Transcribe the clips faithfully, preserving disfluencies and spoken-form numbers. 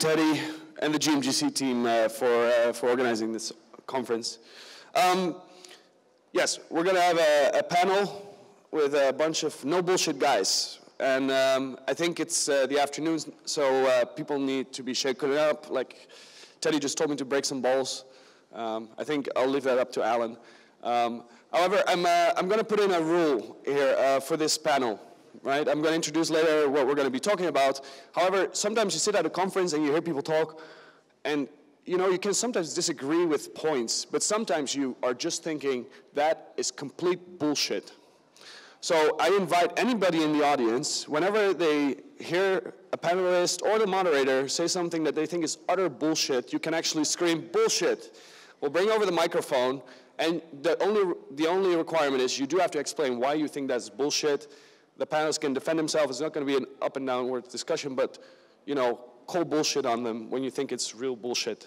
Teddy, and the G M G C team uh, for, uh, for organizing this conference. Um, yes, we're going to have a, a panel with a bunch of no bullshit guys. And um, I think it's uh, the afternoon, so uh, people need to be shaken up. Like Teddy just told me to break some balls. Um, I think I'll leave that up to Alan. Um, however, I'm, uh, I'm going to put in a rule here uh, for this panel. Right? I'm going to introduce later what we're going to be talking about. However, sometimes you sit at a conference and you hear people talk, and you know, you can sometimes disagree with points, but sometimes you are just thinking that is complete bullshit. So I invite anybody in the audience, whenever they hear a panelist or the moderator say something that they think is utter bullshit, you can actually scream bullshit. We'll bring over the microphone, and the only, the only requirement is you do have to explain why you think that's bullshit. The panelists can defend themselves. It's not going to be an up and downward discussion, but, you know, call bullshit on them when you think it's real bullshit.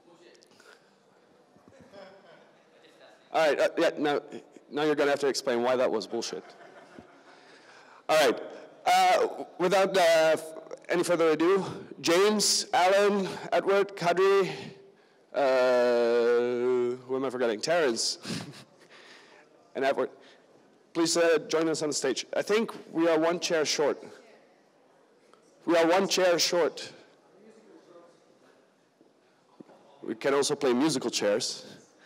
All right, uh, yeah, now, now you're going to have to explain why that was bullshit. All right, uh, without uh, any further ado, James, Alan, Edward, Kadri, uh, who am I forgetting? Terrence, and Edward. Please uh, join us on the stage. I think we are one chair short. We are one chair short. We can also play musical chairs.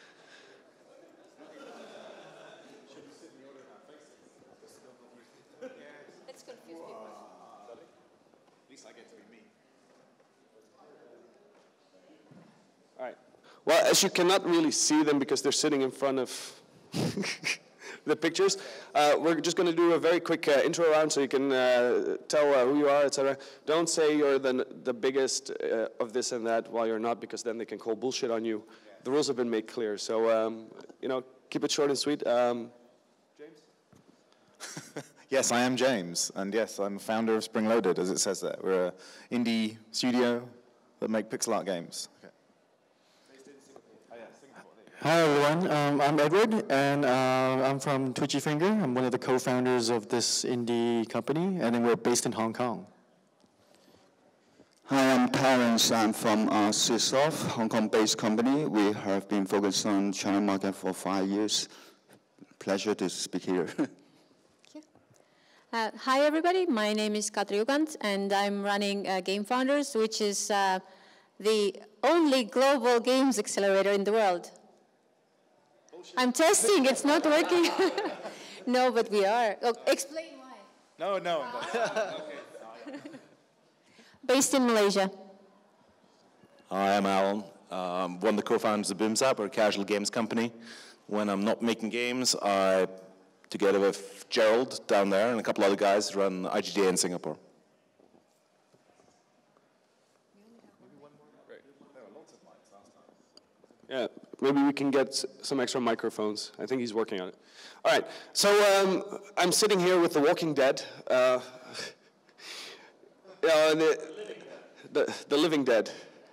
Let's confuse people. At least I get to be me. All right. Well, as you cannot really see them because they're sitting in front of the pictures. Uh, we're just going to do a very quick uh, intro round so you can uh, tell uh, who you are, et cetera. Don't say you're the, the biggest uh, of this and that while you're not, because then they can call bullshit on you. Yeah. The rules have been made clear. So, um, you know, keep it short and sweet. Um, James? Yes, I am James. And yes, I'm founder of Spring Loaded, as it says there. We're an indie studio that make pixel art games. Okay. Hi everyone, um, I'm Edward, and uh, I'm from Twitchy Finger. I'm one of the co-founders of this indie company, and then we're based in Hong Kong. Hi, I'm Terrence. I'm from uh, Syssoft, Hong Kong-based company. We have been focused on China market for five years. Pleasure to speak here. Thank you. Uh, hi everybody, my name is Katri Ugant, and I'm running uh, Game Founders, which is uh, the only global games accelerator in the world. I'm testing, it's not working. No, but we are. Oh, explain why. No, no. Ah. Okay. Based in Malaysia. Hi, I'm Alan. Um, one of the co-founders of Boomzap, we're a casual games company. When I'm not making games, I, together with Gerald down there and a couple other guys, run I G D A in Singapore. Yeah, maybe we can get some extra microphones. I think he's working on it. All right, so um, I'm sitting here with The Walking Dead. Uh, uh, the, the, the Living Dead.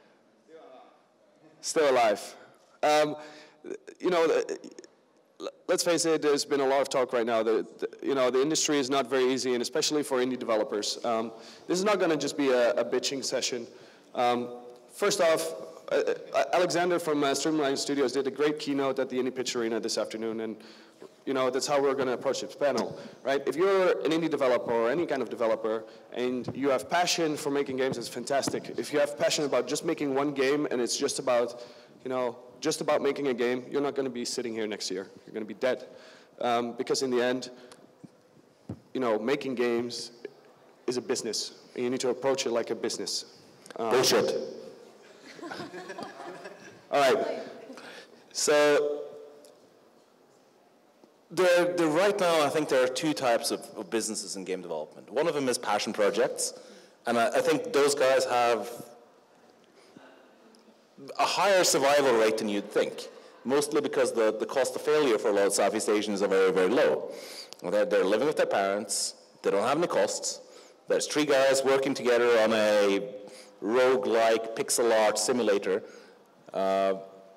Still alive. Um, you know, let's face it, there's been a lot of talk right now that, the, you know, the industry is not very easy, and especially for indie developers. Um, this is not going to just be a, a bitching session. Um, first off, Uh, Alexander from uh, Streamline Studios did a great keynote at the Indie Pitch Arena this afternoon, and you know that's how we're going to approach this panel, right? If you're an indie developer or any kind of developer and you have passion for making games, it's fantastic. If you have passion about just making one game and it's just about, you know, just about making a game, you're not going to be sitting here next year. You're going to be dead, um, because in the end, you know, making games is a business, and you need to approach it like a business. Um, Bullshit. All right, so There, there, right now, I think there are two types of, of businesses in game development. One of them is passion projects, and I, I think those guys have a higher survival rate than you'd think, mostly because the, the cost of failure for a lot of Southeast Asians are very, very low. They're, they're living with their parents, they don't have any costs, there's three guys working together on a roguelike pixel art simulator. Uh,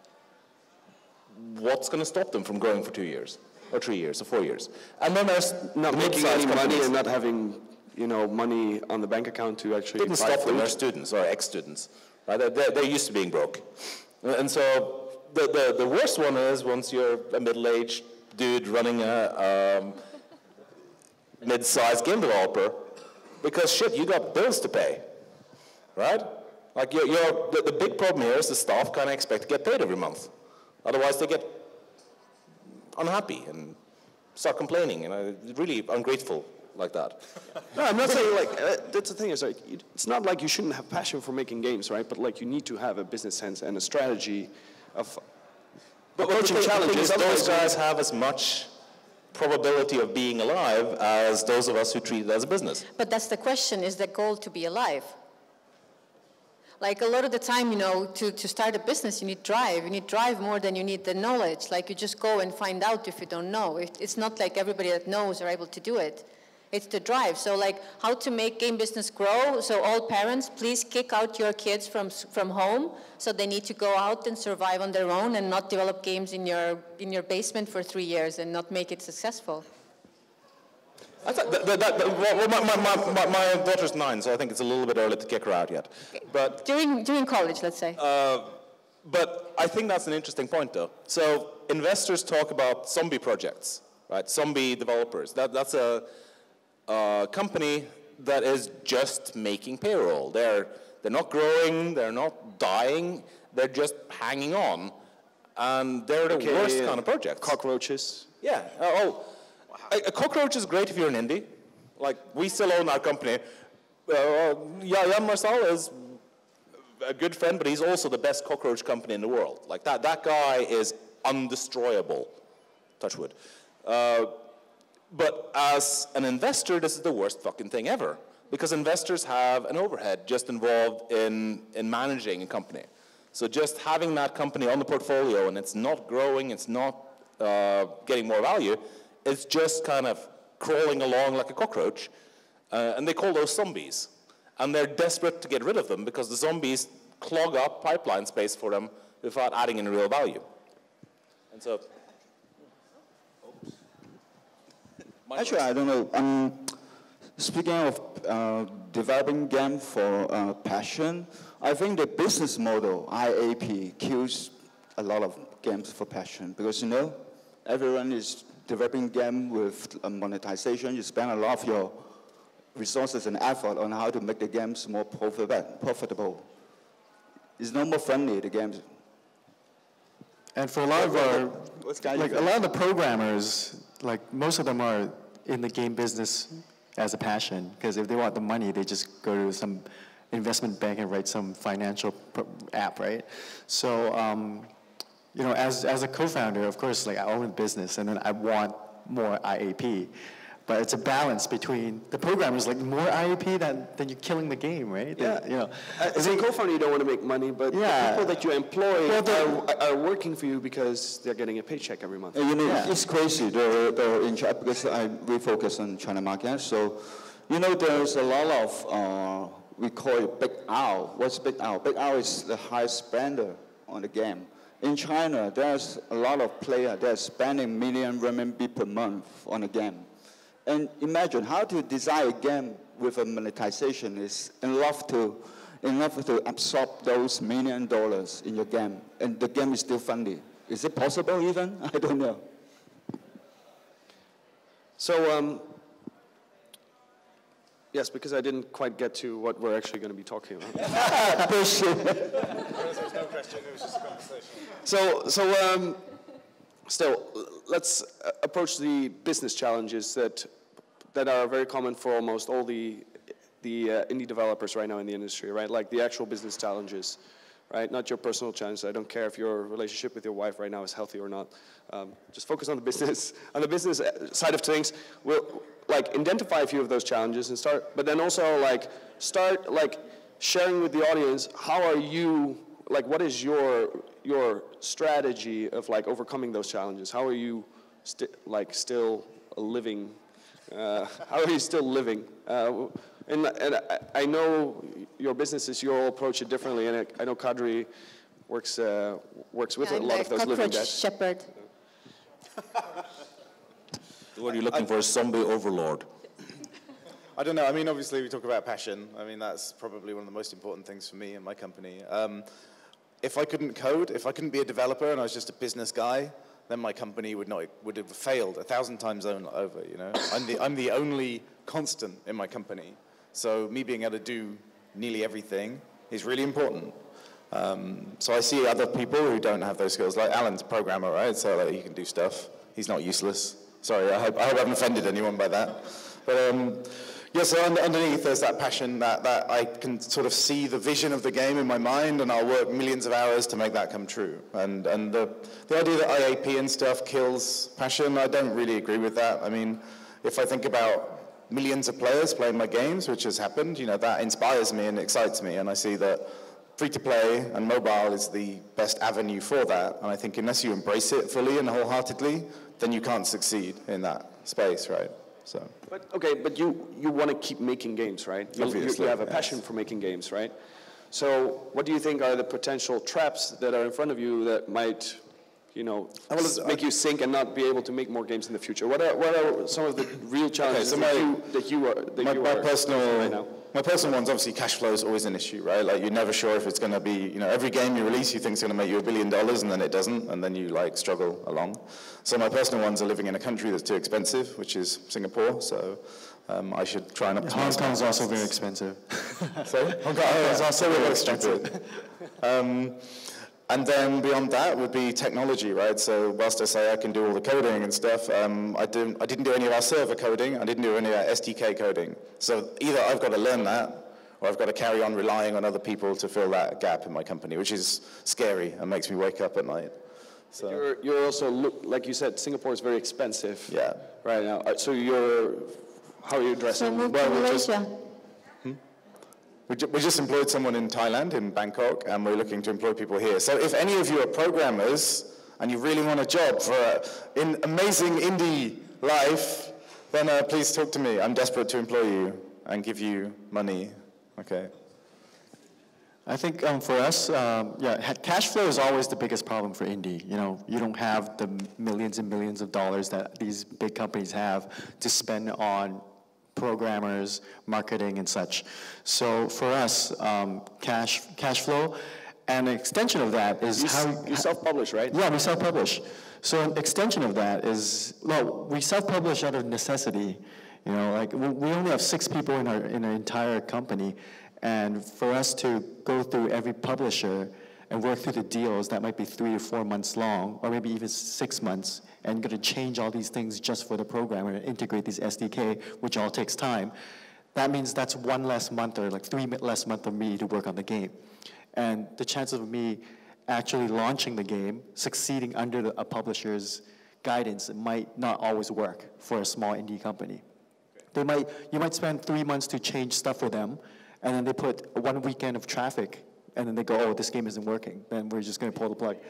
what's going to stop them from growing for two years, or three years, or four years? And then there's not making any money and not having, you know, money on the bank account to actually. Didn't stop them. They're students or ex-students, Right? They're, they're, they're used to being broke. And so the, the, the worst one is once you're a middle-aged dude running a um, mid-sized game developer, because shit, you got bills to pay, right? Like you're, you're, the, the big problem here is the staff kind of expect to get paid every month. Otherwise they get unhappy and start complaining, and you know, really ungrateful like that. No, I'm not saying like, uh, that's the thing is like, it's not like you shouldn't have passion for making games, right? But like you need to have a business sense and a strategy of but approaching the, challenges. The those guys have as much probability of being alive as those of us who treat it as a business. But that's the question, is the goal to be alive? Like a lot of the time, you know, to, to start a business, you need drive. You need drive more than you need the knowledge. Like you just go and find out if you don't know. It, it's not like everybody that knows are able to do it. It's the drive. So like how to make game business grow. So all parents, please kick out your kids from, from home. So they need to go out and survive on their own and not develop games in your, in your basement for three years and not make it successful. I thought that, that, that, well, my, my, my, my daughter's nine, so I think it's a little bit early to kick her out yet. But during, during college, let's say. Uh, but I think that's an interesting point, though. So investors talk about zombie projects, right? Zombie developers. That, that's a, a company that is just making payroll. They're, they're not growing, they're not dying, they're just hanging on. And they're the okay, worst uh, kind of projects. Cockroaches. Yeah. Uh, oh. A, a cockroach is great if you're an indie. Like, we still own our company. Uh, yeah, Jan Marcel is a good friend, but he's also the best cockroach company in the world. Like, that, that guy is undestroyable. Touch wood. Uh, but as an investor, this is the worst fucking thing ever. Because investors have an overhead just involved in, in managing a company. So just having that company on the portfolio and it's not growing, it's not uh, getting more value, it's just kind of crawling along like a cockroach, uh, and they call those zombies. And they're desperate to get rid of them because the zombies clog up pipeline space for them without adding any real value. And so... Actually, I don't know. Um, speaking of uh, developing game for uh, passion, I think the business model, I A P, kills a lot of games for passion because, you know, everyone is developing game with uh, monetization. You spend a lot of your resources and effort on how to make the games more profitable. It's no more friendly, the games. And for a lot of our, like a lot of the programmers, like most of them are in the game business as a passion, because if they want the money, they just go to some investment bank and write some financial app, right? So, um, you know, as, as a co-founder, of course, like I own a business and then I want more I A P. But it's a balance between the programmers, like more I A P than, than you're killing the game, right? Yeah. They, you know, As a co-founder, you don't want to make money, but Yeah. the people that you employ Well, are, are working for you because they're getting a paycheck every month. Uh, You know, Yeah. it's crazy. They're, they're in China because I we focus on China market. So, you know, there's a lot of uh, we call it big owl. What's big owl? Big owl is the highest spender on the game. In China, there's a lot of players that are spending million renminbi per month on a game. And imagine how to design a game with a monetization is enough to enough to absorb those million dollars in your game, and the game is still funny. Is it possible even? I don't know. So, um, yes, because I didn't quite get to what we're actually going to be talking about. So, so um, still, let's uh, approach the business challenges that that are very common for almost all the the uh, indie developers right now in the industry, right? Like the actual business challenges, right? Not your personal challenges. I don't care if your relationship with your wife right now is healthy or not. Um, just focus on the business on the business side of things. We'll like identify a few of those challenges and start, but then also like start like sharing with the audience how are you like what is your your strategy of like overcoming those challenges? How are you sti like still living? Uh, how are you still living? Uh, and and I, I know your businesses, you all approach it differently, and I, I know Kadri works uh, works with Yeah, a I'm lot the of those living cockroach dead. shepherd. What are you looking for? A zombie overlord. I don't know. I mean, obviously, we talk about passion. I mean, that's probably one of the most important things for me and my company. Um, if I couldn't code, if I couldn't be a developer and I was just a business guy, then my company would not would have failed a thousand times over. You know, I'm the I'm the only constant in my company. So me being able to do nearly everything is really important. Um, so I see other people who don't have those skills. Like Alan's a programmer, right? So like, he can do stuff. He's not useless. Sorry, I hope I hope I haven't offended anyone by that. But um, yeah, so underneath there's that passion that, that I can sort of see the vision of the game in my mind, and I'll work millions of hours to make that come true. And and the, the idea that I A P and stuff kills passion, I don't really agree with that. I mean, if I think about millions of players playing my games, which has happened, you know, that inspires me and excites me, and I see that free-to-play and mobile is the best avenue for that. And I think unless you embrace it fully and wholeheartedly, then you can't succeed in that space, right? So. But okay, but you you want to keep making games, right? You, you, you have a passion yes. for making games, right? So what do you think are the potential traps that are in front of you that might, you know, well, make you sink and not be able to make more games in the future? What are what are some of the real challenges okay, so my, that you that you are that my, you my are personal right now? My personal one's obviously cash flow is always an issue, right? Like you're never sure if it's going to be, you know, every game you release you think is going to make you a billion dollars and then it doesn't, and then you like struggle along. So my personal ones are living in a country that's too expensive, which is Singapore. So um, I should try and optimize. Hong Kong is also very expensive. Sorry, Hong Kong is also very expensive. um, And then beyond that would be technology, right? So whilst I say I can do all the coding and stuff, um, I, didn't, I didn't do any of our server coding. I didn't do any of our S D K coding. So either I've got to learn that, or I've got to carry on relying on other people to fill that gap in my company, which is scary and makes me wake up at night. So you're, you're also, look, like you said, Singapore is very expensive. Yeah. Right now. So you're, how are you addressing? So well, we're just, We, ju we just employed someone in Thailand, in Bangkok, and we're looking to employ people here. So if any of you are programmers and you really want a job for an amazing indie life, then uh, please talk to me. I'm desperate to employ you and give you money. Okay. I think um, for us, um, yeah, cash flow is always the biggest problem for indie. You know, you don't have the millions and millions of dollars that these big companies have to spend on programmers, marketing, and such. So for us, um, cash cash flow, and an extension of that is you how you self-publish, right? Yeah, we self-publish. So an extension of that is, well, we self-publish out of necessity. You know, like we only have six people in our in our entire company, and for us to go through every publisher and work through the deals that might be three or four months long, or maybe even six months, and going to change all these things just for the programmer and integrate these S D K, which all takes time. That means that's one less month or like three less month of me to work on the game. And the chances of me actually launching the game, succeeding under the, a publisher's guidance, it might not always work for a small indie company. They might, you might spend three months to change stuff for them, and then they put one weekend of traffic, and then they go, oh, this game isn't working. Then we're just going to pull the plug.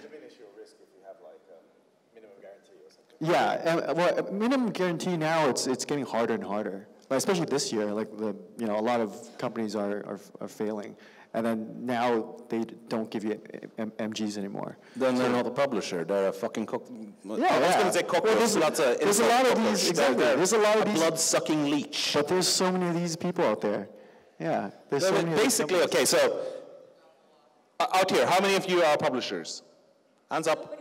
Yeah, and, well, minimum guarantee now, it's it's getting harder and harder. Like, especially this year, like the you know a lot of companies are are, are failing, and then now they don't give you M MGs anymore. Then they're not the publisher; they're a fucking cook. Yeah, I was yeah. going to say cockroach. Well, there's, that's a there's a lot of these. Exactly. They're, there's a lot of a these blood-sucking leech. But there's so many of these people out there. Yeah, there's so many. Basically, okay. So uh, out here, how many of you are publishers? Hands up.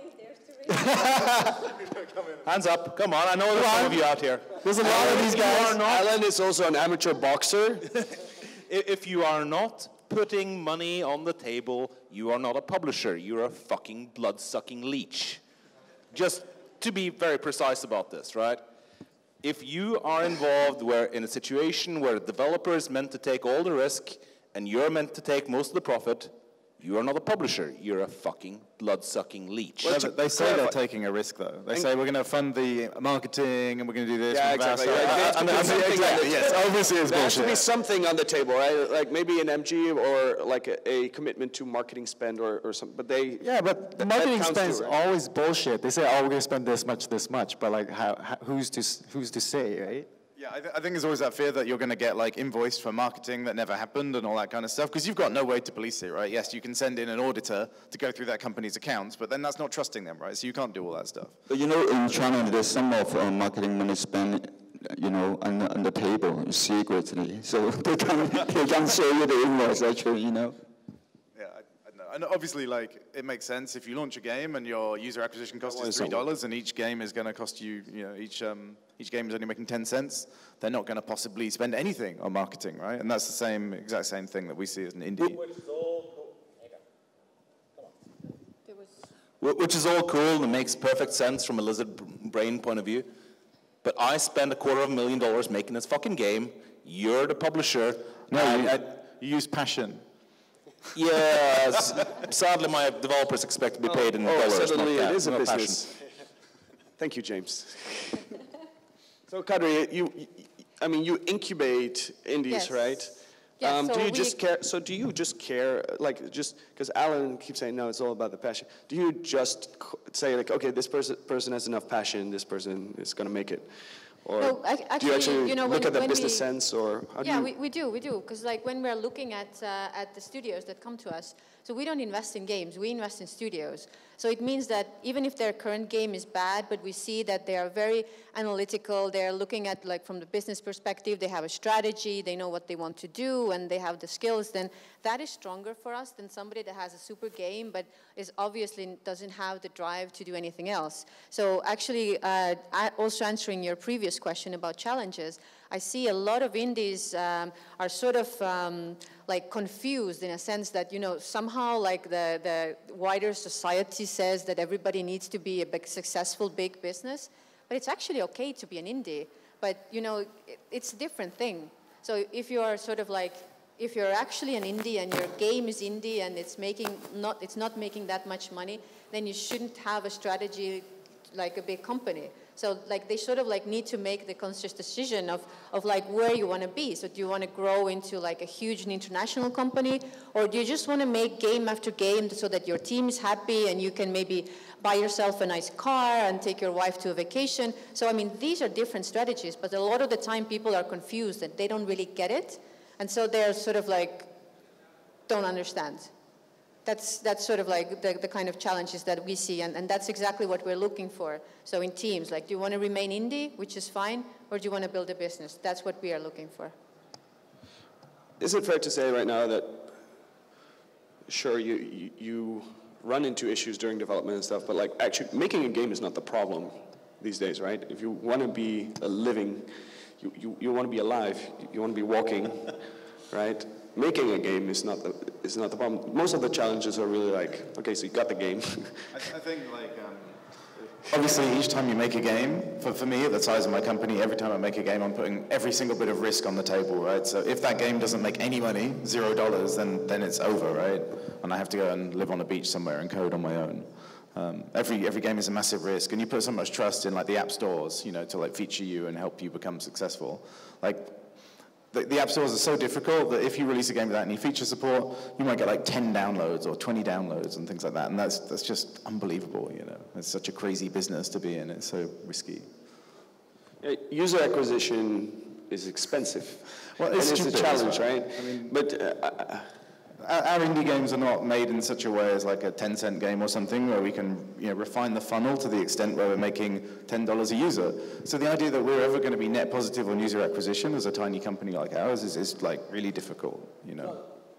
Hands up, come on, I know there's some of you out here. There's a lot of these guys. Alan is also an amateur boxer. If you are not putting money on the table, you are not a publisher, you're a fucking blood-sucking leech. Just to be very precise about this, right? If you are involved where in a situation where the developer is meant to take all the risk and you're meant to take most of the profit, you are not a publisher. You're a fucking blood-sucking leech. Well, they say they're taking a risk, though. They say we're going to fund the marketing and we're going to do this. Yeah, exactly. Right. Uh, and, and, exactly. Yes, obviously it's there bullshit. There has to be something on the table, right? Like maybe an M G or like a, a commitment to marketing spend or, or something. But they yeah, but th marketing spend is right? always bullshit. They say, oh, we're going to spend this much, this much, but like, how, how, who's to who's to say, right? Yeah, I, th I think there's always that fear that you're going to get like invoiced for marketing that never happened and all that kind of stuff, because you've got no way to police it, right? Yes, you can send in an auditor to go through that company's accounts, but then that's not trusting them, right? So you can't do all that stuff. But you know, in China, there's some of uh, marketing money spent you know, on, on the table secretly. So they can't, they can't show you the invoice, actually, you know. Yeah, I, I know. And obviously, like, it makes sense if you launch a game and your user acquisition cost is three dollars, and each game is going to cost you, you know, each um, each game is only making ten cents. They're not going to possibly spend anything on marketing, right? And that's the same, exact same thing that we see as an indie. Which is all cool and it makes perfect sense from a lizard brain point of view. But I spend a quarter of a million dollars making this fucking game. You're the publisher. No, you, I, you use passion. Yes. Sadly, my developers expect to be paid in oh, dollars. Suddenly not it is a not business. passion. Thank you, James. So, Kadri, you, you, I mean, you incubate indies, Yes. right? Yeah, um, so do you we- just care? So, do you just care, like, just because Alan keeps saying no, it's all about the passion. Do you just c- say like, okay, this person person has enough passion, this person is going to make it, or No, ac- do you actually, actually you know, look when- at the when business we- sense, or how do Yeah, you? we, we do, we do. Because like when we're looking at, uh, at the studios that come to us, so we don't invest in games, we invest in studios. So it means that even if their current game is bad, but we see that they are very analytical, they're looking at like from the business perspective, they have a strategy, they know what they want to do, and they have the skills, then that is stronger for us than somebody that has a super game, but is obviously doesn't have the drive to do anything else. So actually, uh, I- also answering your previous question about challenges, I see a lot of indies um, are sort of um, like confused in a sense that, you know, somehow like the, the wider society says that everybody needs to be a big, successful big business, but it's actually okay to be an indie. But, you know, it, it's a different thing. So if you're sort of like, if you're actually an indie and your game is indie and it's making not, it's not making that much money, then you shouldn't have a strategy like a big company. So like they sort of like need to make the conscious decision of, of like where you want to be. So do you want to grow into like a huge international company, or do you just want to make game after game so that your team is happy and you can maybe buy yourself a nice car and take your wife to a vacation? So I mean, these are different strategies, but a lot of the time people are confused and they don't really get it. And so they're sort of like, don't understand. That's, that's sort of like the, the kind of challenges that we see, and, and that's exactly what we're looking for. So in teams, like, do you want to remain indie, which is fine, or do you want to build a business? That's what we are looking for. Is it fair to say right now that, sure, you, you, you run into issues during development and stuff, but like actually making a game is not the problem these days, right? If you want to be a living, you, you, you want to be alive, you want to be walking, right? Making a game is not the is not the problem. Most of the challenges are really like, okay, so you got the game. I, I think like um, obviously each time you make a game, for, for me at the size of my company, every time I make a game, I'm putting every single bit of risk on the table, right? So if that game doesn't make any money, zero dollars, then then it's over, right? And I have to go and live on a beach somewhere and code on my own. Um, every every game is a massive risk, and you put so much trust in like the app stores, you know, to like feature you and help you become successful. Like. The, the app stores are so difficult that if you release a game without any feature support, you might get like ten downloads or twenty downloads and things like that. And that's that's just unbelievable, you know. It's such a crazy business to be in. It's so risky. Yeah, user acquisition is expensive. Well, it's, and it's a stupid, challenge, well. right? I mean, but uh, our, our indie games are not made in such a way as like a ten cent game or something where we can, you know, refine the funnel to the extent where we're making ten dollars a user. So the idea that we're ever going to be net positive on user acquisition as a tiny company like ours is, is like really difficult, you know.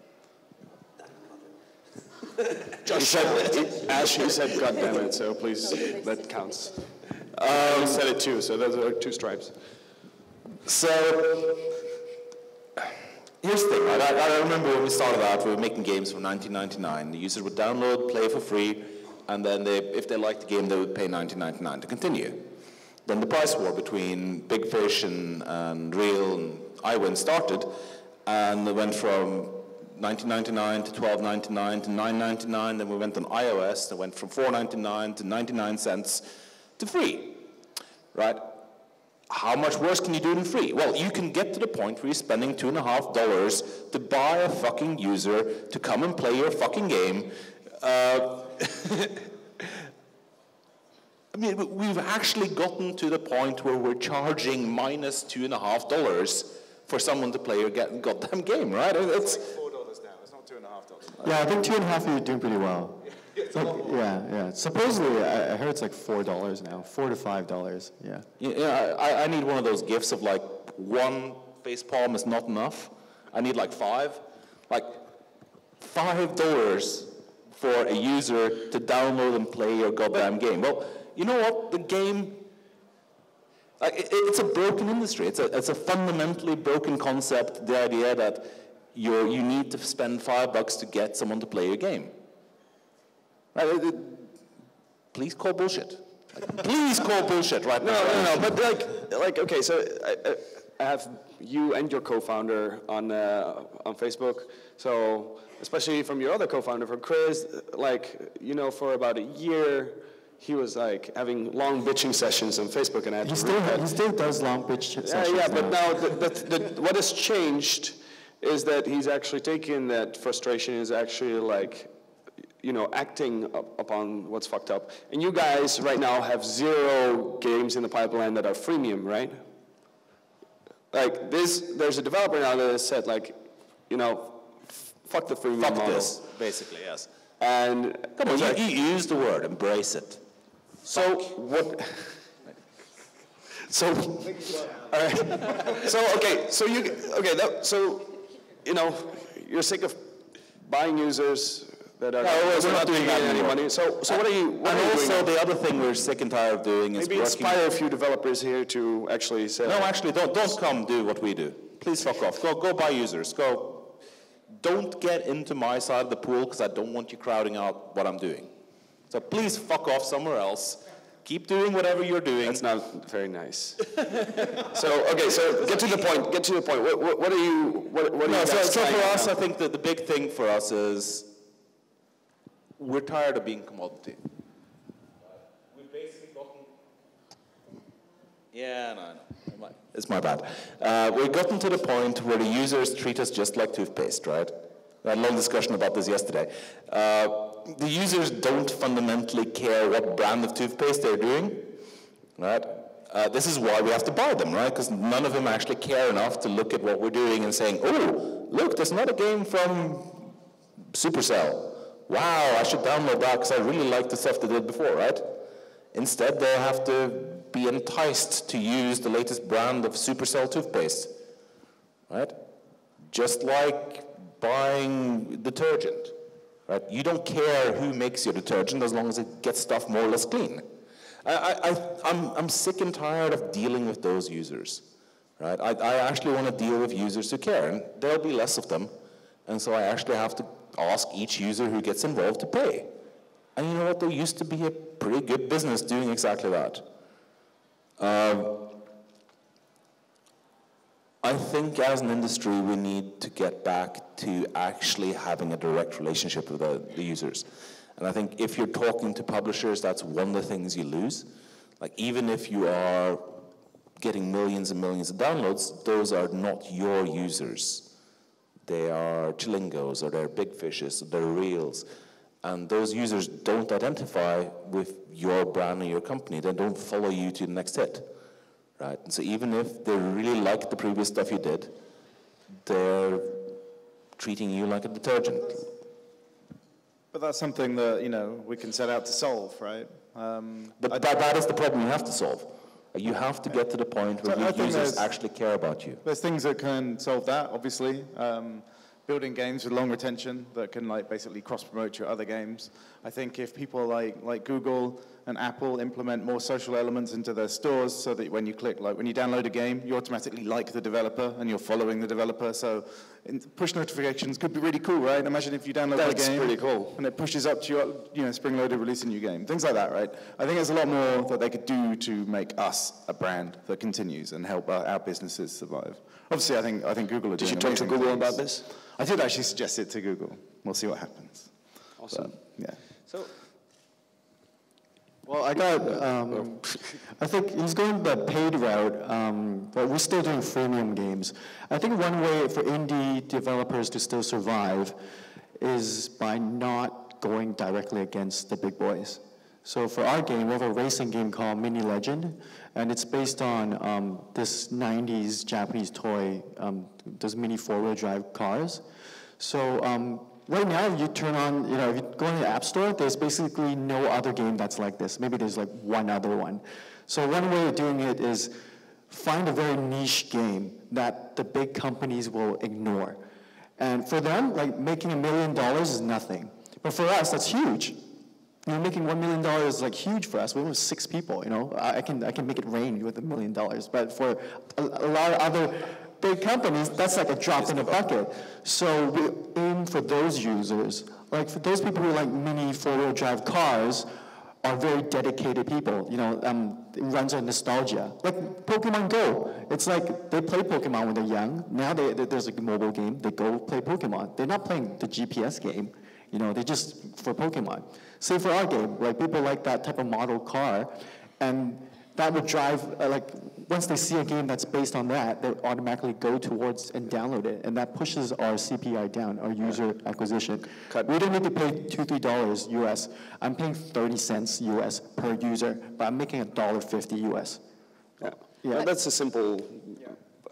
Josh said, Ash, you said, God damn it, so please, that counts. Um, said it too, so those are two stripes. So, here's the thing, right? I, I remember when we started out, we were making games for nineteen ninety-nine. The users would download, play for free, and then they, if they liked the game, they would pay nineteen ninety-nine to continue. Then the price war between Big Fish and, and Real and iWin started, and it went from nineteen ninety-nine to twelve ninety-nine to nine ninety-nine. Then we went on iOS, it went from four ninety-nine to ninety-nine cents to free, right? How much worse can you do than free? Well, you can get to the point where you're spending two and a half dollars to buy a fucking user to come and play your fucking game. Uh, I mean, we've actually gotten to the point where we're charging minus two and a half dollars for someone to play your goddamn game, right? It's four dollars now. It's not two and a half dollars. Yeah, I think two and a half you're doing pretty well. Like, yeah, yeah. Supposedly, I, I heard it's like four dollars now, four to five dollars. Yeah. Yeah, I, I need one of those gifts of like one face palm is not enough. I need like five, like five dollars for a user to download and play your goddamn game. Well, you know what? The game, like, it, it's a broken industry. It's a it's a fundamentally broken concept. The idea that you you need to spend five bucks to get someone to play your game. Right? It, it, please call bullshit. Like, please call bullshit right no, now. No, no, no, but like, like okay, so I, I have you and your co-founder on uh, on Facebook. So especially from your other co-founder, from Chris, like, you know, for about a year, he was like having long bitching sessions on Facebook, and I had He to still, read that. he still does long bitch Yeah, sessions yeah, now. but now the, the, the, what has changed is that he's actually taken that frustration, is actually like, you know, acting up, upon what's fucked up. And you guys right now have zero games in the pipeline that are freemium, right? Like this, there's a developer now that has said like, you know, f- fuck the freemium Fuck model. this, basically, yes. And Come on, it's you, like- you use the word, embrace it. So what? So, all right. So okay. So you okay? That, so, you know, you're sick of buying users that are No, we're- also we're not not doing making that any anymore. money. So, so what are you? What And are you also, doing now? the other thing we're sick and tired of doing is Maybe working... inspire a few developers here to actually say. No, actually, don't, don't come do what we do. Please fuck off. Go, go buy users. Go. Don't get into my side of the pool because I don't want you crowding out what I'm doing. So please fuck off somewhere else. Keep doing whatever you're doing. That's not very nice. So okay, so get to the point. Get to the point. What, what, what are you? What, what are No, you so, guys so trying for us, now? I think that the big thing for us is we're tired of being commodity. We've basically gotten... Yeah, no, I know. It's my bad. Uh, we've gotten to the point where the users treat us just like toothpaste, right? We had a long discussion about this yesterday. Uh, the users don't fundamentally care what brand of toothpaste they're doing, right? Uh, this is why we have to buy them, right? Because none of them actually care enough to look at what we're doing and saying, oh, look, there's another game from Supercell. Wow, I should download that because I really like the stuff they did before, right? Instead, they have to be enticed to use the latest brand of Supercell toothpaste, right? Just like buying detergent, right? You don't care who makes your detergent as long as it gets stuff more or less clean. I, I, I'm, I'm sick and tired of dealing with those users, right? I, I actually want to deal with users who care, and there'll be less of them, and so I actually have to ask each user who gets involved to pay. And you know what? There used to be a pretty good business doing exactly that. Um, I think as an industry, we need to get back to actually having a direct relationship with the, the users. And I think if you're talking to publishers, that's one of the things you lose. Like, even if you are getting millions and millions of downloads, those are not your users. They are Chilingos, or they're Big Fishes, or they're Reels. And those users don't identify with your brand or your company. They don't follow you to the next hit. Right? And so even if they really like the previous stuff you did, they're treating you like a detergent. But that's something that, you know, we can set out to solve, right? Um, But that, that is the problem you have to solve. You have to get to the point where So I your think users there's- actually care about you. There's things that can solve that, obviously. Um, building games with long retention that can, like, basically cross-promote your other games. I think if people like like Google and Apple implement more social elements into their stores, so that when you click, like when you download a game, you automatically like the developer and you're following the developer. So in, push notifications could be really cool, right? Imagine if you download That's a game, pretty cool. and it pushes up to your, you know, Spring Loaded release a new game, things like that, right? I think there's a lot more that they could do to make us a brand that continues and help our, our businesses survive. Obviously, I think I think Google are Did doing you talk to amazing Google things. about this? I did actually suggest it to Google. We'll see what happens. Awesome. But, yeah. So, Well, I got, um, I think he's going the paid route, um, but we're still doing freemium games. I think one way for indie developers to still survive is by not going directly against the big boys. So for our game, we have a racing game called Mini Legend, and it's based on um, this nineties Japanese toy, um, those mini four-wheel drive cars. So um, right now, you turn on, you know, if you go in the App Store, there's basically no other game that's like this. Maybe there's like one other one. So one way of doing it is find a very niche game that the big companies will ignore. And for them, like making a million dollars is nothing. But for us, that's huge. You know, making one million dollars is like huge for us. We have six people, you know. I, I can I can make it rain with a million dollars. But for a, a lot of other big companies, that's like a drop in the bucket. So we aim for those users, like for those people who like mini four-wheel drive cars, are very dedicated people. You know, um, it runs on nostalgia. Like Pokemon Go. It's like they play Pokemon when they're young. Now they, they, there's like a mobile game. They go play Pokemon. They're not playing the G P S game. You know, they just for Pokemon. Same for our game, right? People like that type of model car, and that would drive, uh, like, once they see a game that's based on that, they automatically go towards and download it, and that pushes our C P I down, our user acquisition. Cut. We don't need to pay two, three dollars U S. I'm paying thirty cents U S per user, but I'm making a dollar fifty U S. Yeah, yeah. Well, that's a simple. Yeah.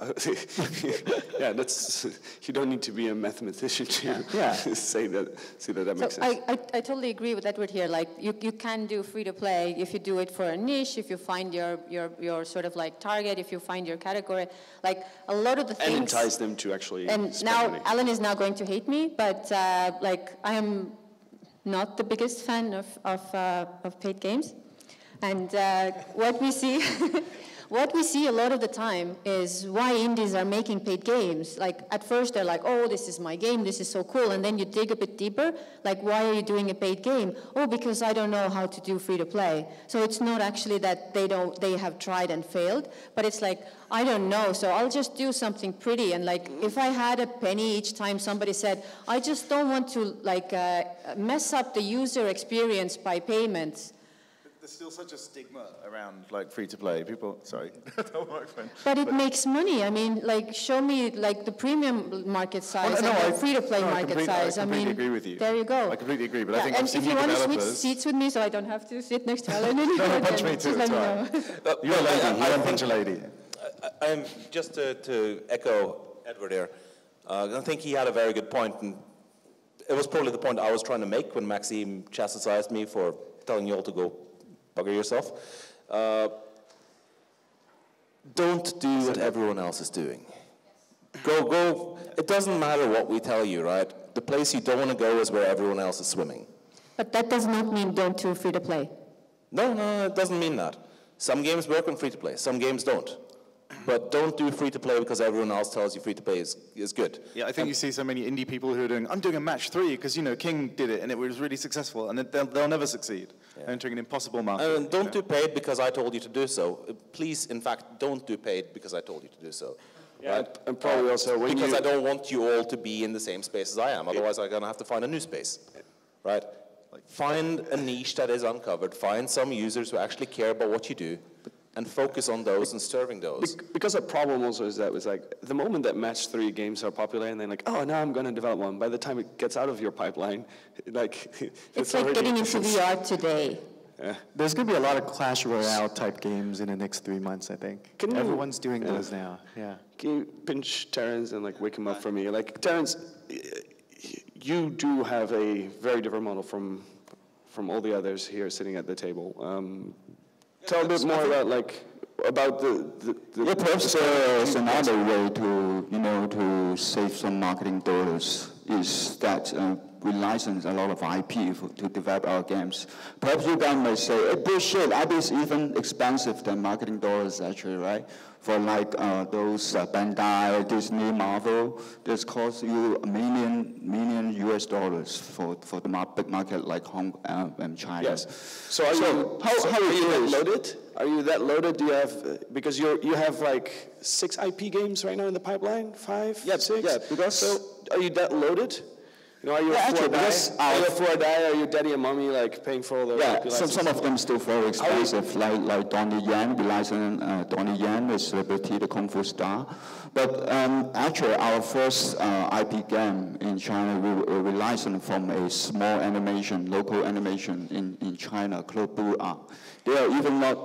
yeah, that's, you don't need to be a mathematician to yeah. Yeah. say that, see that that makes so sense. I, I, I totally agree with Edward here. Like, you, you can do free-to-play if you do it for a niche, if you find your, your, your sort of like target, if you find your category. Like, a lot of the things... And entice them to actually And spend now, money. Alan is now going to hate me, but uh, like, I am not the biggest fan of, of, uh, of paid games. And uh, what we see... What we see a lot of the time is why indies are making paid games. Like, at first they're like, oh, this is my game, this is so cool. And then you dig a bit deeper, like, why are you doing a paid game? Oh, because I don't know how to do free-to-play. So it's not actually that they don't, they have tried and failed, but it's like, I don't know, so I'll just do something pretty. And like, if I had a penny each time somebody said, I just don't want to like uh, mess up the user experience by payments. There's still such a stigma around like free to play. People, sorry, but it but, makes money. I mean, like, show me like the premium market size well, no, and the free to play no, market I size. I completely I mean, agree with you. There you go. I completely agree. But yeah, I think and if you want to switch seats with me, so I don't have to sit next to Alan anymore, no, punch me too. Let me know. uh, You're a lady. You don't punch a lady. I, I'm just to, to echo Edward here. Uh, I think he had a very good point, and it was probably the point I was trying to make when Maxime chastised me for telling you all to go bugger yourself. Uh, don't do what everyone else is doing. Go, go. It doesn't matter what we tell you, right? The place you don't want to go is where everyone else is swimming. But that does not mean don't do free to play. No, no, it doesn't mean that. Some games work on free to play, some games don't. But don't do free to play because everyone else tells you free to play is, is good. Yeah, I think um, you see so many indie people who are doing, I'm doing a match three because, you know, King did it and it was really successful, and they'll, they'll never succeed. Yeah. They're entering an impossible market. And don't do paid because I told you to do so. Please, in fact, don't do paid because I told you to do so. Yeah, right? And probably uh, also when because you... I don't want you all to be in the same space as I am. Otherwise, I'm going to have to find a new space, right? Like, find a niche that is uncovered. Find some users who actually care about what you do, and focus on those and serving those. Because the problem also is that it's like the moment that match three games are popular and they're like, oh, now I'm going to develop one. By the time it gets out of your pipeline, like it's, it's like getting into V R today. Yeah. There's going to be a lot of Clash Royale type games in the next three months, I think. Can Everyone's you, doing yeah. those now. Yeah. Can you pinch Terrence and like wake him up for me? Like Terrence, you do have a very different model from from all the others here sitting at the table. Um, Tell a bit more about like about the, the, the yeah, perhaps there's another way to you know to save some marketing dollars is that uh, we license a lot of I P for, to develop our games. Perhaps you guys may say, hey, bullshit, I P is even expensive than marketing dollars actually, right? For like uh, those uh, Bandai, Disney, Marvel, this costs you a million, million U S dollars for, for the mar big market like Hong Kong uh, and China. Yes. So are so you, how, so how are you that loaded? Are you that loaded? Do you have, uh, because you're, you have like six I P games right now in the pipeline? Five? Yeah, six? Yeah, because... So are you that loaded? You know, are you yeah, a four die? Are you a uh, four die? Are you daddy and mommy like paying for all the? Yeah, some some of them still very expensive. Like like Donnie Yen, we license uh, Donnie Yen with Celebrity, the Kung Fu Star. But um, actually, our first uh, I P game in China, we, we licensed from a small animation, local animation in in China called Blue Art. They are even not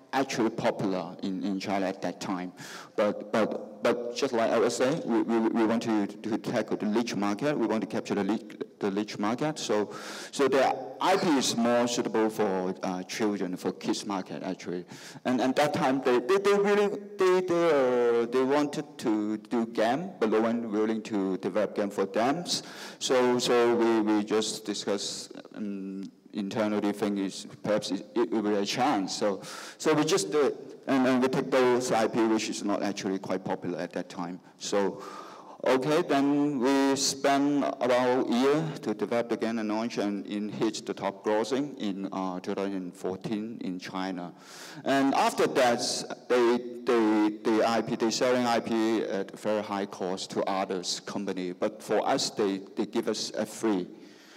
actually popular in, in China at that time. But, but, but just like I was saying, we, we, we want to, to tackle the niche market. We want to capture the niche, the niche market. So, so the I P is more suitable for uh, children, for kids market actually. And at that time, they, they, they really, they, they, uh, they wanted to do game, but no one willing to develop game for them. So, so we, we just discussed um, internally think is perhaps it, it will be a chance. So, so we just do it. And then we take those I P, which is not actually quite popular at that time. So, okay, then we spent about a year to develop the game and launch, and it hit the top grossing in uh, two thousand fourteen in China. And after that, they, they, the I P, they're selling I P at very high cost to others company. But for us, they, they give us a free.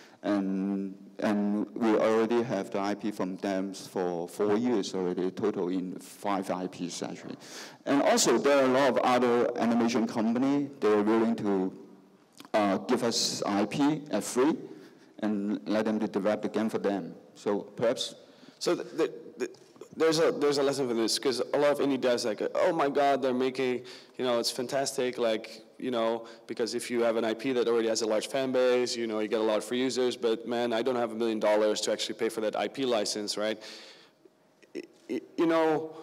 And, and we already have the I P from them for four years already, total in five I Ps actually. And also there are a lot of other animation company, they're willing to uh, give us I P at free and let them to develop the game for them. So perhaps. So the, the, the, there's a there's a lesson for this, because a lot of indie devs like, oh my God, they're making, you know, it's fantastic, like, you know, because if you have an I P that already has a large fan base, you know, you get a lot of free users, but man, I don't have a million dollars to actually pay for that I P license, right? It, it, you know,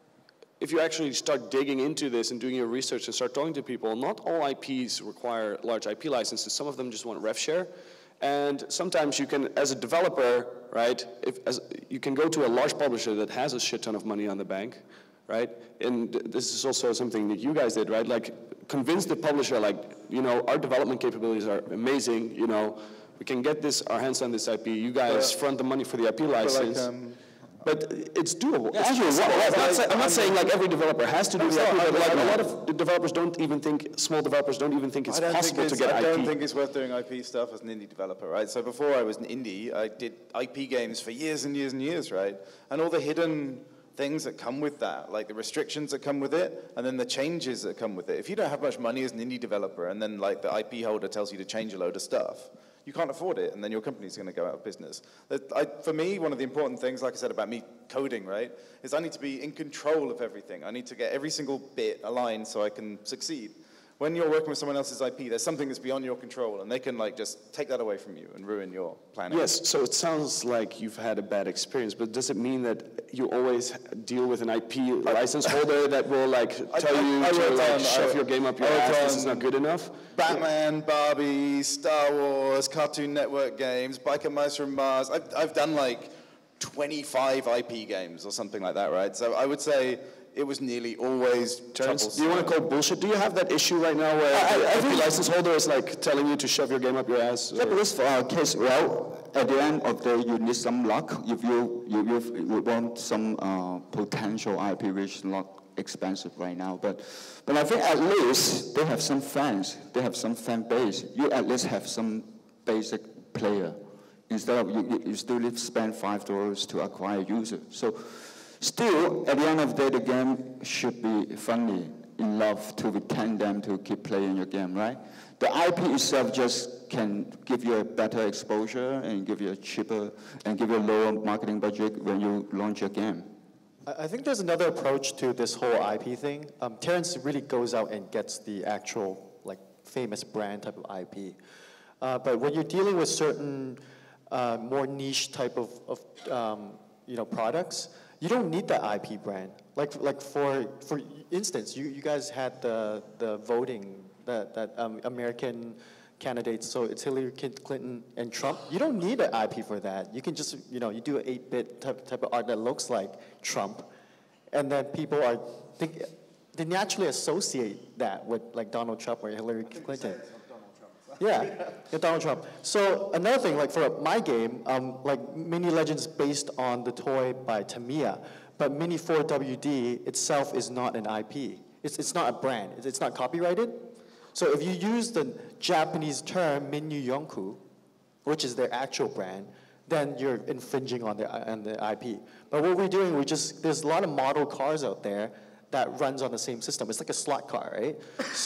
if you actually start digging into this and doing your research and start talking to people, not all I Ps require large I P licenses. Some of them just want rev share. And sometimes you can, as a developer, right, if, as, you can go to a large publisher that has a shit ton of money on the bank, right? And this is also something that you guys did, right? Like, convince the publisher, like, you know, our development capabilities are amazing, you know, we can get this, our hands on this I P, you guys but, front the money for the I P license. But, like, um, but it's doable. Yeah, it's actually, well, I'm, not say, I'm not saying like every developer has to do the I P, but like a lot of the developers don't even think, small developers don't even think it's possible think it's, to get I P. I don't think it's worth doing I P stuff as an indie developer, right? So before I was an indie, I did I P games for years and years and years, right? And all the hidden things that come with that, like the restrictions that come with it, and then the changes that come with it. If you don't have much money as an indie developer, and then like the I P holder tells you to change a load of stuff, you can't afford it, and then your company's going to go out of business. I, for me, one of the important things, like I said about me coding, right, is I need to be in control of everything. I need to get every single bit aligned so I can succeed. When you're working with someone else's I P, there's something that's beyond your control, and they can like just take that away from you and ruin your planning. Yes, so it sounds like you've had a bad experience, but does it mean that you always deal with an I P license holder that will like tell I, you I, I to like on, shove I, your game up your ass, this is not good enough? Batman, Barbie, Star Wars, Cartoon Network games, Biker Mice from Mars. I've, I've done like twenty-five I P games or something like that, right? So I would say it was nearly always troublesome. Do you want to call bullshit? Do you have that issue right now where I, the I, I I I P license holder is like telling you to shove your game up your ass? Yeah, but for our case, well, at the end of the day, you need some luck. If you you, you want some uh, potential I P, which is not expensive right now, but but I think at least they have some fans. They have some fan base. You at least have some basic player instead of you, you still need to spend five dollars to acquire a user. So. Still, at the end of the day, the game should be friendly enough to retain them to keep playing your game, right? The I P itself just can give you a better exposure and give you a cheaper and give you a lower marketing budget when you launch your game. I think there's another approach to this whole I P thing. Um, Terrence really goes out and gets the actual, like, famous brand type of I P. Uh, but when you're dealing with certain uh, more niche type of, of um, you know, products, you don't need that I P brand. Like, like for for instance, you, you guys had the the voting that that um, American candidates. So it's Hillary Clinton and Trump. You don't need an I P for that. You can just you know you do an eight-bit type type of art that looks like Trump, and then people are think they naturally associate that with like Donald Trump or Hillary Clinton. Yeah, yeah, Donald Trump. So another thing, like for my game, um, like Mini Legends based on the toy by Tamiya, but Mini four W D itself is not an I P. It's, it's not a brand. It's, it's not copyrighted. So if you use the Japanese term Minyu Yonku, which is their actual brand, then you're infringing on the, on the I P. But what we're doing, we just, there's a lot of model cars out there that runs on the same system. It's like a slot car, right?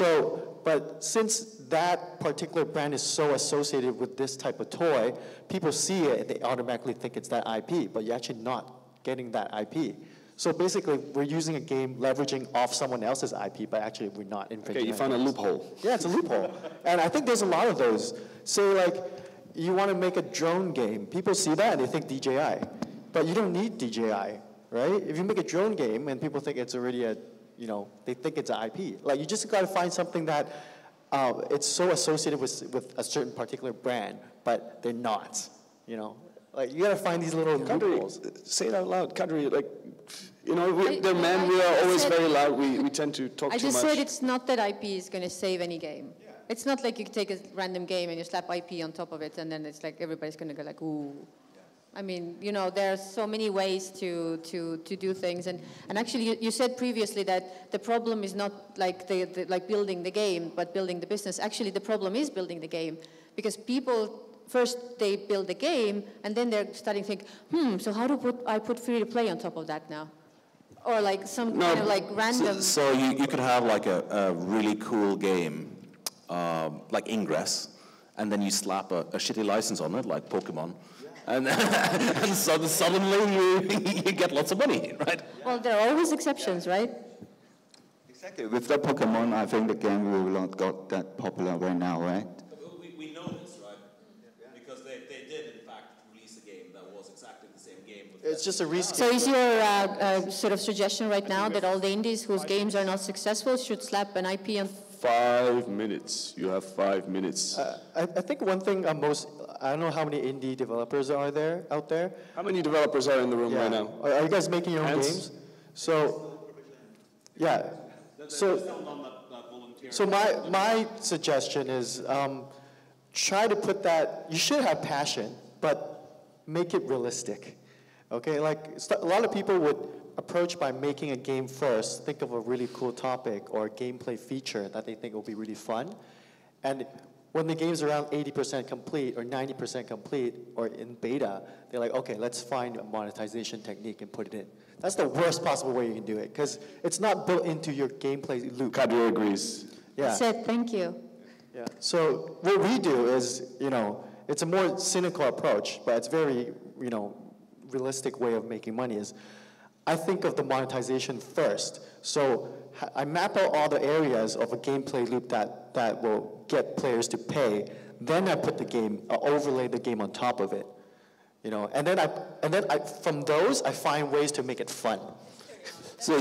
So, but since that particular brand is so associated with this type of toy, people see it and they automatically think it's that I P, but you're actually not getting that I P. So basically, we're using a game leveraging off someone else's I P, but actually we're not infringing. Okay, you found a loophole. Yeah, it's a loophole. And I think there's a lot of those. Say like, you want to make a drone game. People see that and they think D J I. But you don't need D J I, right? If you make a drone game and people think it's already a, you know, they think it's an I P. Like, you just got to find something that uh, it's so associated with, with a certain particular brand, but they're not, you know? Like, you got to find these little loopholes. Say it out loud, Kadri, like, you know, we, I- the men, I we are just always said- very loud. We, we tend to talk I too just much. said it's not that I P is going to save any game. It's not like you take a random game and you slap I P on top of it, and then it's like everybody's going to go like, ooh. I mean, you know, there are so many ways to, to, to do things. And, and actually, you, you said previously that the problem is not like, the, the, like building the game, but building the business. Actually, the problem is building the game. Because people, first they build the game, and then they're starting to think, hmm, so how do put, I put free-to-play on top of that now? Or like some No, kind of like random... So you, you could have like a, a really cool game, um, like Ingress, and then you slap a, a shitty license on it, like Pokemon, and, and so suddenly you, you get lots of money, right? Well, there are always exceptions, right? Exactly. With the Pokemon, I think the game will not got that popular right now, right? We, we know this, right? Because they, they did, in fact, release a game that was exactly the same game. It's just a reskin. So is your uh, uh, sort of suggestion right now that all the indies whose games are not successful should slap an I P on? Five minutes. You have five minutes. Uh, I, I think one thing uh, most, I don't know how many indie developers are there, out there. How many developers are in the room right now? Are, are you guys making your own Hands? games? So, yeah. So, so my, my suggestion is um, try to put that, you should have passion, but make it realistic. Okay, like st- a lot of people would approach by making a game first, think of a really cool topic or a gameplay feature that they think will be really fun. And when the game's around eighty percent complete or ninety percent complete or in beta, they're like, okay, let's find a monetization technique and put it in. That's the worst possible way you can do it because it's not built into your gameplay loop. Kadri agrees. Yeah. Said thank you. Yeah. So what we do is, you know, it's a more cynical approach, but it's very, you know, realistic way of making money is I think of the monetization first. So I map out all the areas of a gameplay loop that, that will get players to pay. Then I put the game, I overlay the game on top of it. You know, and then I, and then I, from those, I find ways to make it fun. So,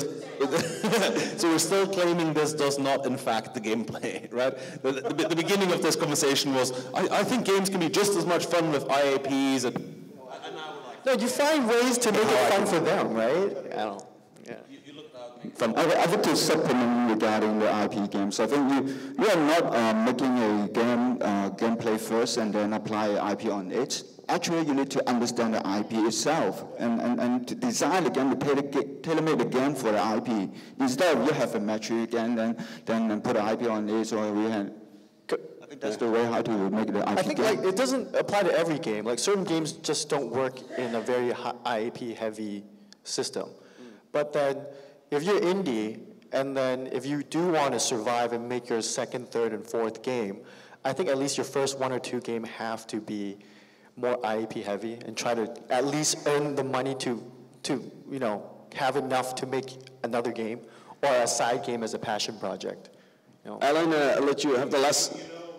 so we're still claiming this does not, in fact, the gameplay, right? The, the, the beginning of this conversation was, I, I think games can be just as much fun with I A Ps and... No, you find ways to make it fun for them, right? I don't. Yeah. From, I, I think to supplement regarding the I P games, I think you, you are not uh, making a game uh, gameplay first and then apply I P on it. Actually, you need to understand the I P itself and, and, and to design the game, to tailor-make the game for the I P. Instead of you have a metric and then, then put an I P on it, or we have, I think that's the way how to make the I P I think game. like it doesn't apply to every game. Like certain games just don't work in a very I A P heavy system. Mm. But then if you're indie and then if you do want to survive and make your second, third, and fourth game, I think at least your first one or two game have to be more I A P heavy and try to at least earn the money to, to you know, have enough to make another game or a side game as a passion project. You know? Alan, uh, I'll let you have the last...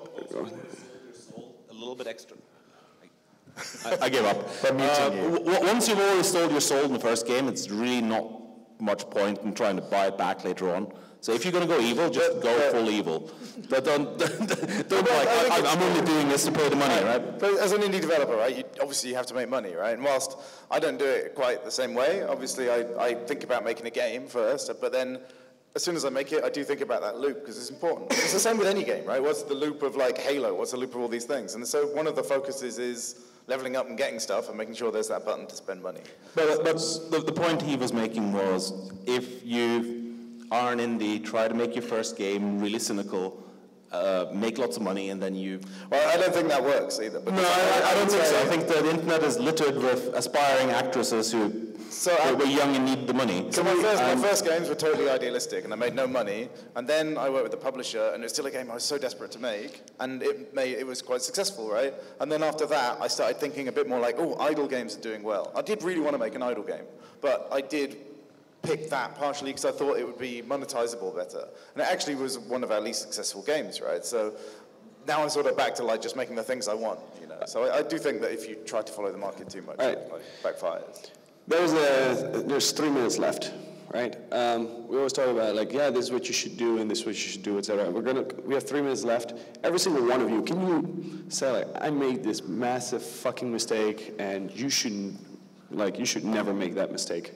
A little bit extra. I, I give up. Uh, w- once you've already sold your soul in the first game, it's really not much point in trying to buy it back later on. So if you're going to go evil, just go full evil. But don't, don't like, I, I'm only doing this to pay the money, right? But as an indie developer, right, you, obviously you have to make money, right? And whilst I don't do it quite the same way, obviously I, I think about making a game first, but then as soon as I make it, I do think about that loop because it's important. It's the same with any game, right? What's the loop of like Halo? What's the loop of all these things? And so one of the focuses is leveling up and getting stuff and making sure there's that button to spend money. But, but the, the point he was making was if you are an indie, try to make your first game really cynical, uh, make lots of money, and then you... Well, I don't think that works either. No, I, I don't think so. I think that the internet is littered with aspiring actresses who so were, I, were young and needed the money. So my first, um, my first games were totally idealistic, and I made no money. And then I worked with the publisher, and it was still a game I was so desperate to make, and it made it was quite successful, right? And then after that, I started thinking a bit more like, oh, idle games are doing well. I did really want to make an idle game, but I did picked that partially because I thought it would be monetizable better. And it actually was one of our least successful games, right? So now I'm sort of back to like just making the things I want, you know. So I, I do think that if you try to follow the market too much, right. it like, backfires. There's a, there's three minutes left, right? Um, we always talk about like, yeah, this is what you should do and this is what you should do, et cetera. We're gonna, we have three minutes left. Every single one of you, can you say like, I made this massive fucking mistake and you shouldn't, like, you should never make that mistake.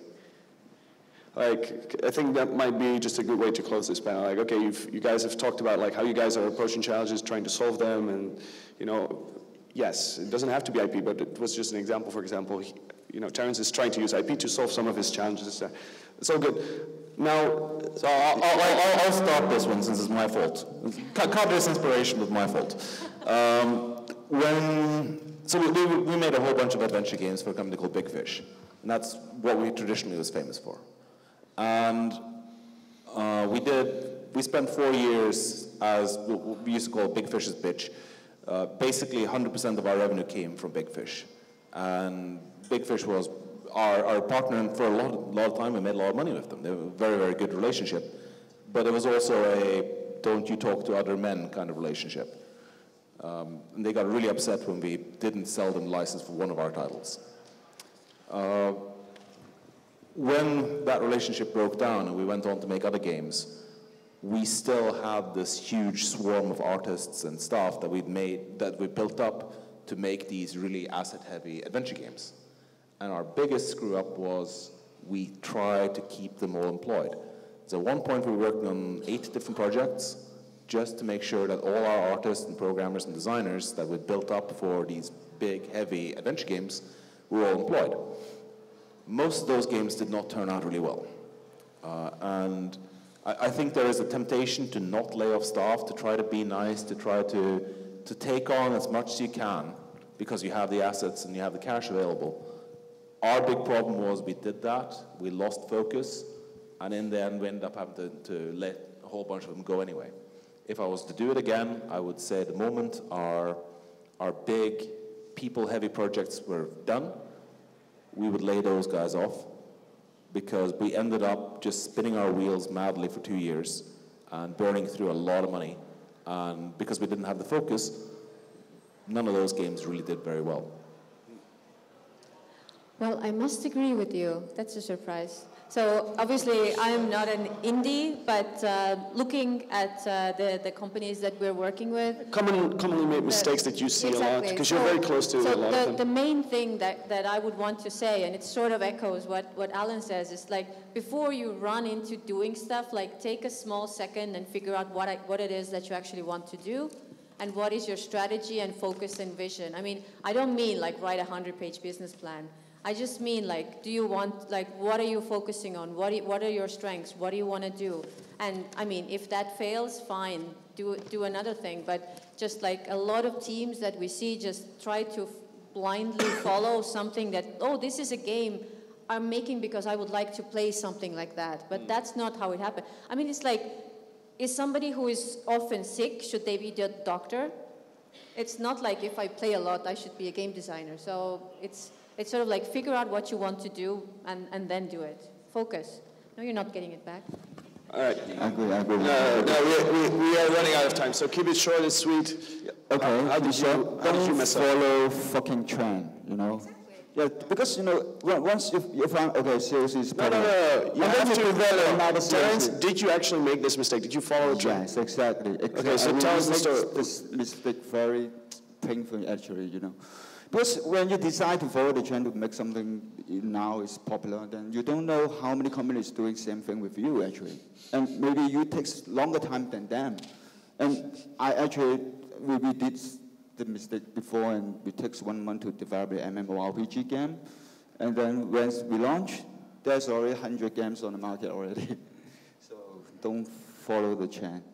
Like, I think that might be just a good way to close this panel. Like, okay, you've, you guys have talked about like how you guys are approaching challenges, trying to solve them, and you know, yes, it doesn't have to be I P, but it was just an example. For example, he, you know, Terrence is trying to use I P to solve some of his challenges. It's all good. Now, so I'll, I'll, I'll, I'll start this one since it's my fault. Kadra's inspiration was my fault. Um, when so we, we made a whole bunch of adventure games for a company called Big Fish, and that's what we traditionally was famous for. And uh, we did, we spent four years as what we used to call Big Fish's bitch. Uh, basically, one hundred percent of our revenue came from Big Fish. And Big Fish was our, our partner, and for a lot, of, lot of time we made a lot of money with them. They were a very, very good relationship. But it was also a don't you talk to other men kind of relationship. Um, and they got really upset when we didn't sell them license for one of our titles. Uh, When that relationship broke down and we went on to make other games, we still had this huge swarm of artists and staff that we'd made, that we built up to make these really asset-heavy adventure games. And our biggest screw-up was we tried to keep them all employed. So at one point we were working on eight different projects just to make sure that all our artists and programmers and designers that we built up for these big, heavy adventure games were all employed. Most of those games did not turn out really well. Uh, and I, I think there is a temptation to not lay off staff, to try to be nice, to try to, to take on as much as you can because you have the assets and you have the cash available. Our big problem was we did that, we lost focus, and in the end we ended up having to, to let a whole bunch of them go anyway. If I was to do it again, I would say at the moment our, our big people-heavy projects were done. We would lay those guys off because we ended up just spinning our wheels madly for two years and burning through a lot of money. And because we didn't have the focus, none of those games really did very well. Well, I must agree with you. That's a surprise. So obviously, I'm not an indie, but uh, looking at uh, the, the companies that we're working with. Common, commonly made mistakes that you see exactly. a lot, because so, you're very close to so a lot the, of them. the main thing that, that I would want to say, and it sort of echoes what, what Alan says, is like, before you run into doing stuff, like take a small second and figure out what, I, what it is that you actually want to do, and what is your strategy and focus and vision. I mean, I don't mean like write a hundred-page business plan. I just mean, like, do you want, like, what are you focusing on? What, do you, what are your strengths? What do you want to do? And, I mean, if that fails, fine, do, do another thing. But just, like, a lot of teams that we see just try to blindly follow something that, oh, this is a game I'm making because I would like to play something like that. But that's not how it happened. I mean, it's like, is somebody who is often sick, should they be the doctor? It's not like if I play a lot, I should be a game designer. So it's... It's sort of like figure out what you want to do and, and then do it. Focus. No, you're not getting it back. All right. I agree, I agree. No, no, we, we, we are running out of time, so keep it short and sweet. Okay, How, how did you, how did you mess up? follow fucking trend, you know? Exactly. Yeah, because, you know, once you, you found, okay, seriously, it's No, no, no, no. You and have then to you develop another Terrence, seriously. did you actually make this mistake? Did you follow the trend? Yes, exactly. exactly. Okay, so I tell us the make story. This mistake very painful, actually, you know. Because when you decide to follow the trend to make something now is popular, then you don't know how many companies doing same thing with you, actually. And maybe you take longer time than them. And I actually, we, we did the mistake before, and it takes one month to develop an MMORPG game. And then once we launch, there's already one hundred games on the market already. So don't follow the trend.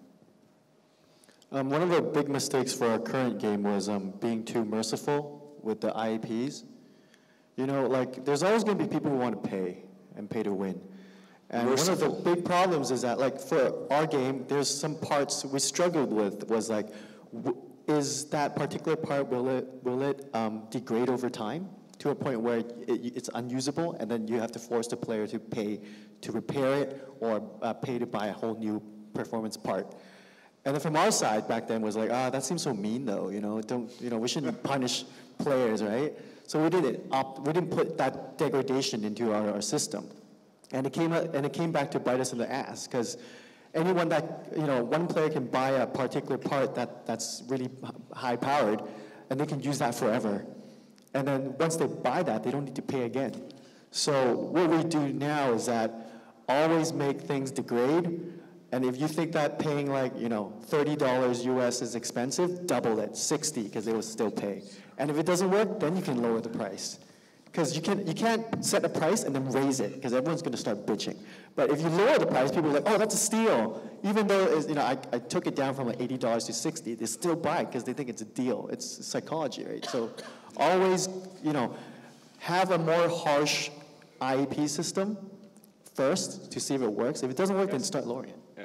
Um, one of the big mistakes for our current game was um, being too merciful with the I Ps. You know, like, there's always going to be people who want to pay and pay to win. And merciful. One of the big problems is that, like, for our game, there's some parts we struggled with, was like, w is that particular part, will it, will it um, degrade over time? to a point where it, it's unusable, and then you have to force the player to pay to repair it or uh, pay to buy a whole new performance part. And then from our side back then was like, ah, that seems so mean though, you know, don't, you know, we shouldn't punish players, right? So we didn't opt, we didn't put that degradation into our, our system. And it came and it came back to bite us in the ass, because anyone that, you know, one player can buy a particular part that, that's really high powered, and they can use that forever. And then once they buy that, they don't need to pay again. So what we do now is that always make things degrade. And if you think that paying like, you know, thirty dollars U S is expensive, double it, sixty, because they will still pay. And if it doesn't work, then you can lower the price. Because you, can, you can't set a price and then raise it, because everyone's going to start bitching. But if you lower the price, people are like, oh, that's a steal. Even though it's, you know, I, I took it down from like eighty dollars to sixty, they still buy it because they think it's a deal. It's psychology, right? So always, you know, have a more harsh I E P system first to see if it works. If it doesn't work, then start lowering it. Yeah.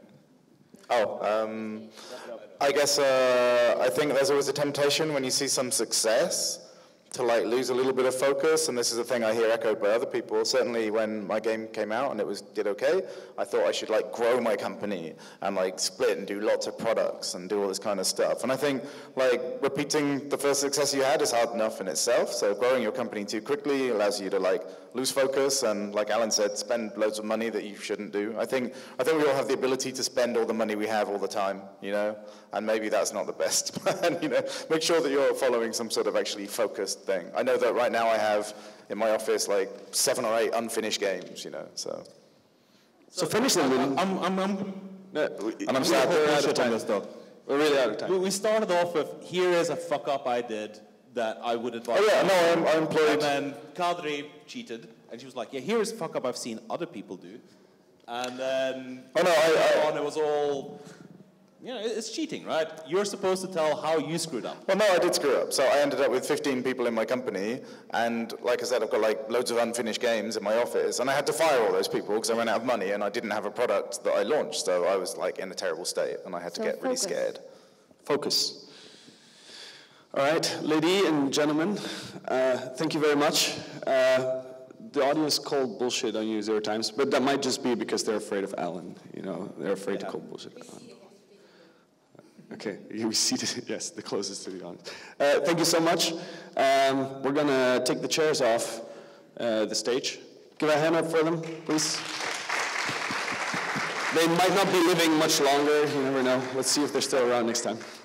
Oh, um, I guess uh, I think there's always a temptation when you see some success to like lose a little bit of focus, and this is a thing I hear echoed by other people. Certainly when my game came out and it was did okay, I thought I should like grow my company and like split and do lots of products and do all this kind of stuff. And I think like repeating the first success you had is hard enough in itself, so growing your company too quickly allows you to like lose focus and, like Alan said, spend loads of money that you shouldn't do. I think I think we all have the ability to spend all the money we have all the time, you know, and maybe that's not the best plan, you know. Make sure that you're following some sort of actually focused thing. I know that right now I have in my office like seven or eight unfinished games, you know, so. So finish them. I'm, I'm, I'm, I'm No, and I'm sad we're out of time. This, though. We're really out of time. We, we started off with, here is a fuck up I did that I would advise. Oh yeah, no, I'm, I'm employed. And then Kadri cheated, and she was like, yeah, here's a fuck up I've seen other people do. And then, oh no, I, I, on, it was all, you know, it's cheating, right? You're supposed to tell how you screwed up. Well, no, I did screw up. So I ended up with fifteen people in my company, and like I said, I've got like loads of unfinished games in my office, and I had to fire all those people because I ran out of money, and I didn't have a product that I launched, so I was like in a terrible state, and I had to So get really focus. scared. Focus. All right, ladies and gentlemen, uh, thank you very much. Uh, the audience called bullshit on you zero times, but that might just be because they're afraid of Alan. You know, they're afraid yeah. to call bullshit. Okay, we seated, yes, the closest to the audience. Uh, thank you so much. Um, we're gonna take the chairs off uh, the stage. Give a hand up for them, please. They might not be living much longer, you never know. Let's see if they're still around next time.